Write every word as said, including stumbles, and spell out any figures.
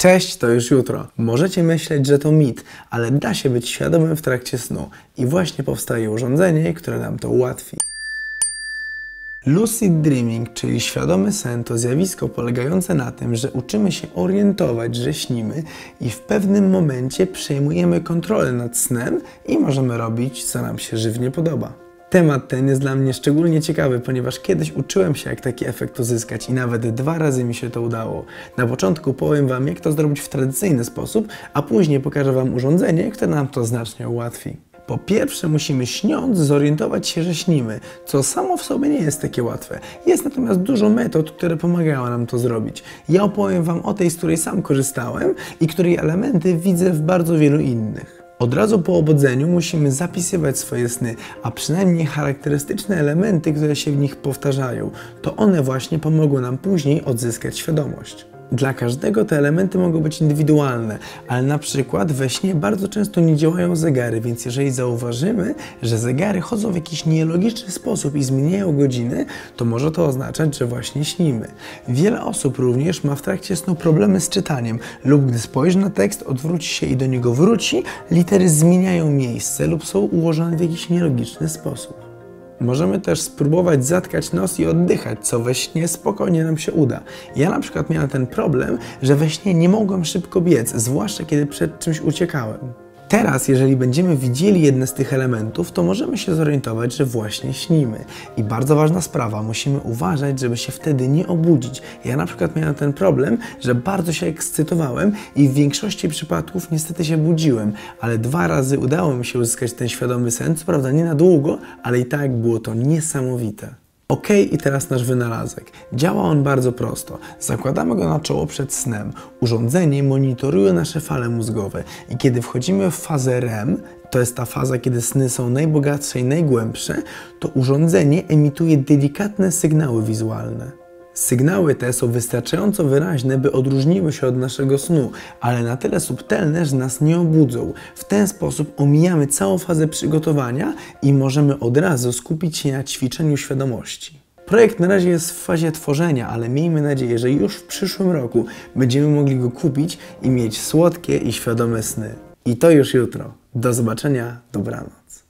Cześć, to już jutro. Możecie myśleć, że to mit, ale da się być świadomym w trakcie snu i właśnie powstaje urządzenie, które nam to ułatwi. Lucid Dreaming, czyli świadomy sen, to zjawisko polegające na tym, że uczymy się orientować, że śnimy i w pewnym momencie przejmujemy kontrolę nad snem i możemy robić, co nam się żywnie podoba. Temat ten jest dla mnie szczególnie ciekawy, ponieważ kiedyś uczyłem się, jak taki efekt uzyskać i nawet dwa razy mi się to udało. Na początku powiem Wam, jak to zrobić w tradycyjny sposób, a później pokażę Wam urządzenie, które nam to znacznie ułatwi. Po pierwsze, musimy śniąc zorientować się, że śnimy, co samo w sobie nie jest takie łatwe. Jest natomiast dużo metod, które pomagają nam to zrobić. Ja opowiem Wam o tej, z której sam korzystałem i której elementy widzę w bardzo wielu innych. Od razu po obudzeniu musimy zapisywać swoje sny, a przynajmniej charakterystyczne elementy, które się w nich powtarzają. To one właśnie pomogą nam później odzyskać świadomość. Dla każdego te elementy mogą być indywidualne, ale na przykład we śnie bardzo często nie działają zegary, więc jeżeli zauważymy, że zegary chodzą w jakiś nielogiczny sposób i zmieniają godziny, to może to oznaczać, że właśnie śnimy. Wiele osób również ma w trakcie snu problemy z czytaniem lub gdy spojrzy na tekst, odwróci się i do niego wróci, litery zmieniają miejsce lub są ułożone w jakiś nielogiczny sposób. Możemy też spróbować zatkać nos i oddychać, co we śnie spokojnie nam się uda. Ja na przykład miałem ten problem, że we śnie nie mogłem szybko biec, zwłaszcza kiedy przed czymś uciekałem. Teraz, jeżeli będziemy widzieli jedne z tych elementów, to możemy się zorientować, że właśnie śnimy. I bardzo ważna sprawa, musimy uważać, żeby się wtedy nie obudzić. Ja na przykład miałem ten problem, że bardzo się ekscytowałem i w większości przypadków niestety się budziłem, ale dwa razy udało mi się uzyskać ten świadomy sen, co prawda nie na długo, ale i tak było to niesamowite. Ok, i teraz nasz wynalazek. Działa on bardzo prosto. Zakładamy go na czoło przed snem. Urządzenie monitoruje nasze fale mózgowe i kiedy wchodzimy w fazę R E M, to jest ta faza, kiedy sny są najbogatsze i najgłębsze, to urządzenie emituje delikatne sygnały wizualne. Sygnały te są wystarczająco wyraźne, by odróżniły się od naszego snu, ale na tyle subtelne, że nas nie obudzą. W ten sposób omijamy całą fazę przygotowania i możemy od razu skupić się na ćwiczeniu świadomości. Projekt na razie jest w fazie tworzenia, ale miejmy nadzieję, że już w przyszłym roku będziemy mogli go kupić i mieć słodkie i świadome sny. I to już jutro. Do zobaczenia, dobranoc.